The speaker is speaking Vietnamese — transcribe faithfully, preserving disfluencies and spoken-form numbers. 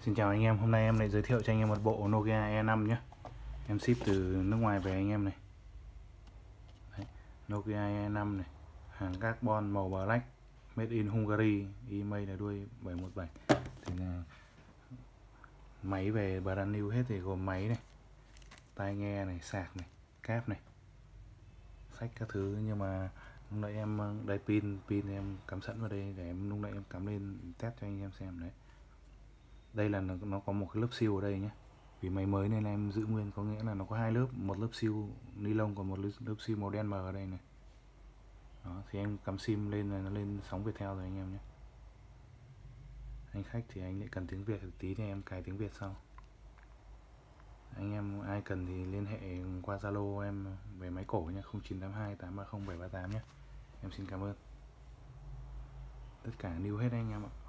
Xin chào anh em, hôm nay em lại giới thiệu cho anh em một bộ Nokia E năm nhé. Em ship từ nước ngoài về anh em này. Đấy, Nokia E năm này, hàng carbon màu black, made in Hungary, email là đuôi bảy một bảy. Thì là máy về brand new hết, thì gồm máy này, tai nghe này, sạc này, cáp này, sách các thứ. Nhưng mà lúc nãy em đây pin pin em cắm sẵn vào đây để em lúc nãy em cắm lên test cho anh em xem đấy. Đây là nó, nó có một cái lớp siêu ở đây nhé, vì máy mới nên là em giữ nguyên, có nghĩa là nó có hai lớp, một lớp siêu ni lông còn một lớp, lớp siêu màu đen mờ ở đây này. Đó, thì em cắm sim lên là nó lên sóng Viettel rồi anh em nhé. Anh khách thì anh lại cần tiếng Việt thì tí thì em cài tiếng Việt sau. Anh em ai cần thì liên hệ qua Zalo em về máy cổ nhé, không chín tám hai tám ba không bảy ba tám nhé. Em xin cảm ơn. Tất cả new hết anh em ạ.